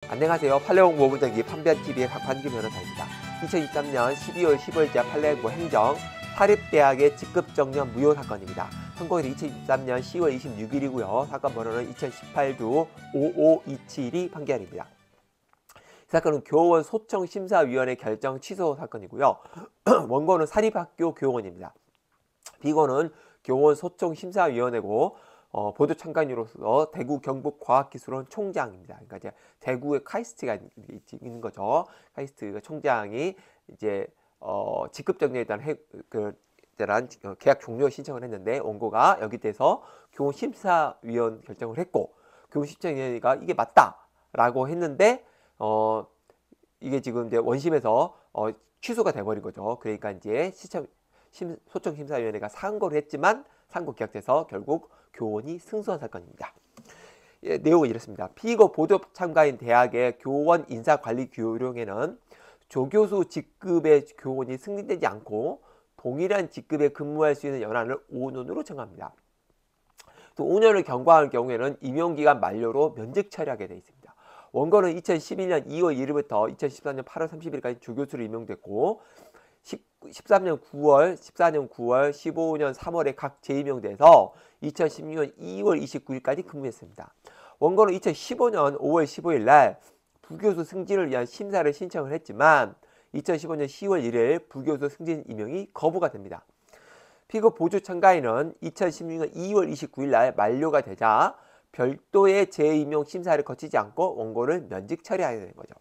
안녕하세요. 판례공 모범정기 판변TV의 박환규 변호사입니다. 2023년 12월 15일자 판례공 행정 사립대학의 직급정년 무효 사건입니다. 선고일은 2023년 10월 26일이고요. 사건 번호는 2018-5527이 판결입니다. 이 사건은 교원 소청심사위원회 결정 취소 사건이고요. 원고는 사립학교 교원입니다. 비고는 교원 소청심사위원회고 보도 참관인으로서 대구 경북과학기술원 총장입니다. 그러니까 이제 대구에 카이스트가 있는 거죠. 카이스트 총장이 이제 직급정년에 대한 계약 종료 신청을 했는데 원고가 여기 대해서 교원 심사위원 결정을 했고 교원 심사위원회가 이게 맞다라고 했는데 이게 지금 이제 원심에서 취소가 돼버린 거죠. 그러니까 이제 소청심사위원회가 상고를 했지만 상고 기각돼서 결국 교원이 승소한 사건입니다. 예, 내용은 이렇습니다. 피고 보도 참가인 대학의 교원 인사관리 교령에는 조교수 직급의 교원이 승진되지 않고 동일한 직급에 근무할 수 있는 연한을 5년으로 정합니다. 또 5년을 경과할 경우에는 임용기간 만료로 면직 처리하게 되어 있습니다. 원고는 2011년 2월 1일부터 2014년 8월 30일까지 조교수로 임용됐고 13년 9월, 14년 9월, 15년 3월에 각 재임용돼서 2016년 2월 29일까지 근무했습니다. 원고는 2015년 5월 15일 날 부교수 승진을 위한 심사를 신청을 했지만 2015년 10월 1일 부교수 승진 임용이 거부가 됩니다. 피고 보조 참가인은 2016년 2월 29일 날 만료가 되자 별도의 재임용 심사를 거치지 않고 원고를 면직 처리하게 되는 거죠.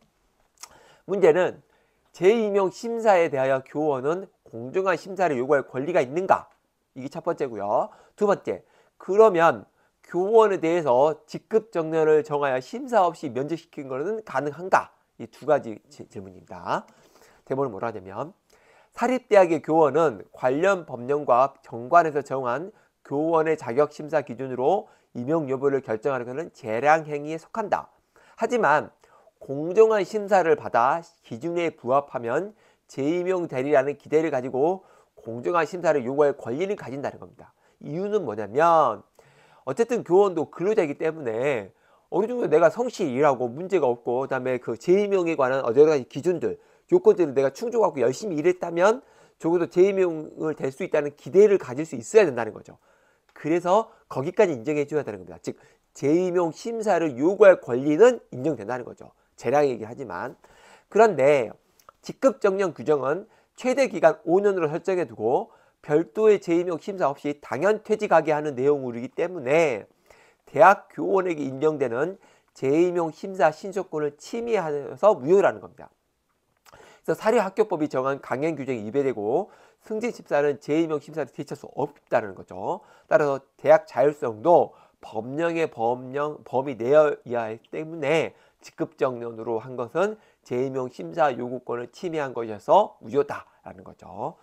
문제는 재임용 심사에 대하여 교원은 공정한 심사를 요구할 권리가 있는가? 이게 첫 번째고요. 두 번째, 그러면 교원에 대해서 직급 정년을 정하여 심사 없이 면직시킨 것은 가능한가? 이 두 가지 질문입니다. 대본은 뭐라 하냐면 사립대학의 교원은 관련 법령과 정관에서 정한 교원의 자격 심사 기준으로 임용 여부를 결정하는 것은 재량 행위에 속한다. 하지만 공정한 심사를 받아 기준에 부합하면 재임용 되리라는 기대를 가지고 공정한 심사를 요구할 권리를 가진다는 겁니다. 이유는 뭐냐면 어쨌든 교원도 근로자이기 때문에 어느 정도 내가 성실히 일하고 문제가 없고 그다음에 그 재임용에 관한 여러 가지 기준들, 요건들을 내가 충족하고 열심히 일했다면 적어도 재임용을 될 수 있다는 기대를 가질 수 있어야 된다는 거죠. 그래서 거기까지 인정해 줘야 되는 겁니다. 즉 재임용 심사를 요구할 권리는 인정된다는 거죠. 재량 얘기를 하지만 그런데 직급정년 규정은 최대 기간 5년으로 설정해 두고 별도의 재임용 심사 없이 당연 퇴직하게 하는 내용이기 때문에 대학 교원에게 인정되는 재임용 심사 신청권을 침해하여서 무효라는 겁니다. 그래서 사립학교법이 정한 강행 규정이 위배되고 승진 심사는 재임용 심사를 대체할 수 없다는 거죠. 따라서 대학 자율성도 법령의 범위 내여야 하기 때문에 직급정년으로 한 것은 재임용 심사 요구권을 침해한 것이어서 무효다라는 거죠.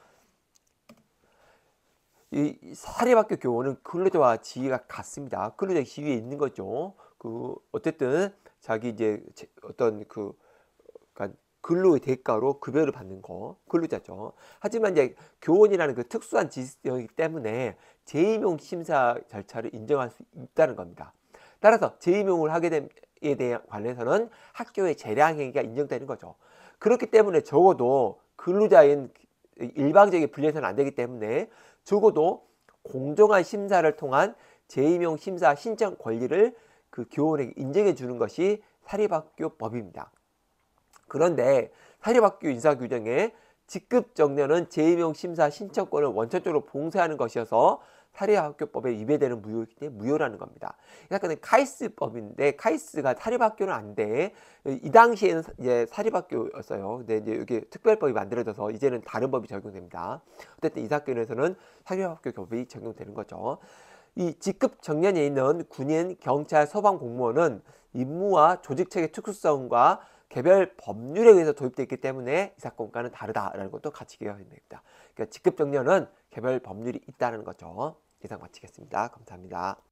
이 사립학교 교원은 근로자와 지위가 같습니다. 근로자 지위에 있는 거죠. 어쨌든 자기 이제 어떤 근로의 대가로 급여를 받는 거 근로자죠. 하지만 이제 교원이라는 그 특수한 직업이기 때문에 재임용 심사 절차를 인정할 수 있다는 겁니다. 따라서 재임용을 하게 됨에 대한 관해서는 학교의 재량 행위가 인정되는 거죠. 그렇기 때문에 적어도 근로자인 일방적인 분리해서는 안 되기 때문에 적어도 공정한 심사를 통한 재임용 심사 신청 권리를 그 교원에게 인정해 주는 것이 사립학교 법입니다. 그런데 사립학교 인사규정에 직급정년은 재임용 심사 신청권을 원천적으로 봉쇄하는 것이어서 사립학교법에 위배되는 무효이기 때문에 무효라는 겁니다. 이 사건은 카이스트법인데 카이스트가 사립학교는 아닌데 이 당시에는 이제 사립학교였어요. 근데 이제 여기 특별법이 만들어져서 이제는 다른 법이 적용됩니다. 어쨌든 이 사건에서는 사립학교 법이 적용되는 거죠. 이 직급정년에 있는 군인, 경찰, 소방공무원은 임무와 조직체계 특수성과 개별 법률에 의해서 도입되어 있기 때문에 이 사건과는 다르다라는 것도 같이 기억해야 됩니다. 그러니까 직급정년은 개별 법률이 있다는 거죠. 이상 마치겠습니다. 감사합니다.